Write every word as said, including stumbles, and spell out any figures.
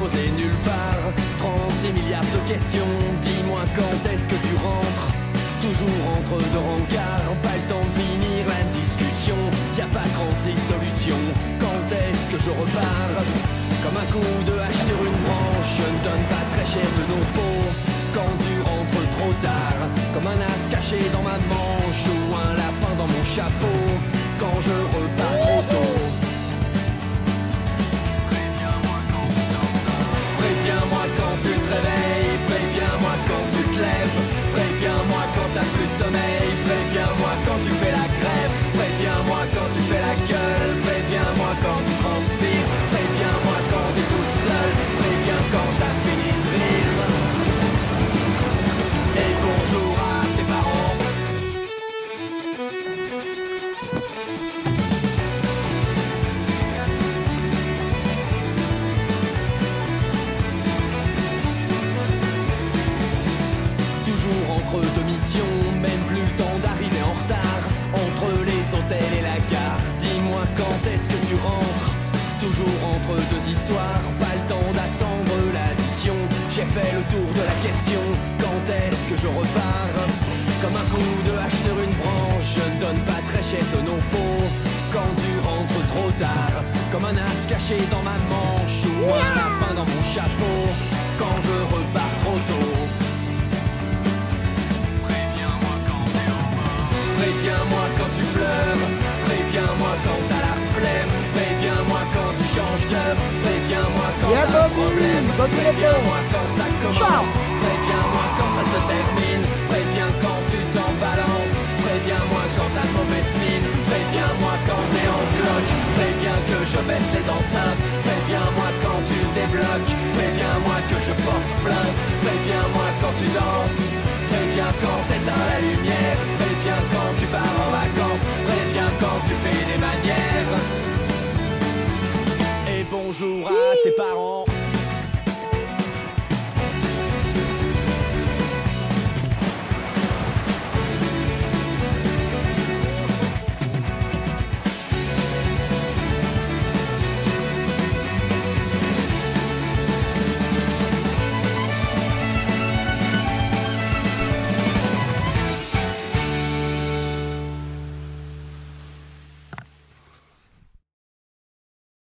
posé nulle part. Trente-six milliards de questions, dis-moi quand est-ce que tu rentres? Toujours entre deux rencarts, pas le temps de finir la discussion. Y a pas trente-six solutions, quand est-ce que je repars? Comme un coup de hache sur une branche, je ne donne pas très cher de nos peaux. Quand tu rentres trop tard, comme un as caché dans ma manche ou un lapin dans mon chapeau. Quand je repars trop tôt. Préviens-moi quand tu t'endors. Préviens-moi quand tu te réveilles. Préviens-moi quand tu te lèves. Préviens-moi quand t'as plus sommeil. Préviens-moi quand tu fais la grève. Préviens-moi quand tu fais la gueule. Préviens-moi quand tu transpires. Préviens-moi quand t'es toute seule. Préviens quand t'as fini de vivre. Et bonjour à tes parents. Toujours entre deux missions, même plus le temps d'arriver en retard. Entre les hôtels et la gare, dis-moi quand est-ce que tu rentres? Toujours entre deux histoires, pas le temps d'attendre l'addition. J'ai fait le tour de la question, quand est-ce que je repars? Comme un coup de hache sur une branche, je ne donne pas très cher de nos peaux. Quand tu rentres trop tard, comme un as caché dans ma manche ou un lapin dans mon chapeau. Quand je repars trop tôt. Préviens-moi quand t'es au bord. Préviens-moi quand tu pleures. Préviens-moi quand t'as la flemme. Préviens-moi quand tu changes d'heure. Préviens-moi quand Yeah, t'as un Bobby. problème. Bobby, Préviens-moi quand ça Ciao. commence. Préviens-moi quand ça se termine. Préviens quand tu t'en balances. Préviens-moi quand t'as de mauvaise mine. Préviens-moi quand t'es en cloche. Préviens que je baisse les enceintes. Préviens-moi quand tu débloques. Préviens-moi que je porte plainte. Préviens-moi quand tu danses. Préviens quand t'éteins la lumière. Préviens quand tu pars en vacances. Préviens quand tu fais des manières. Et bonjour à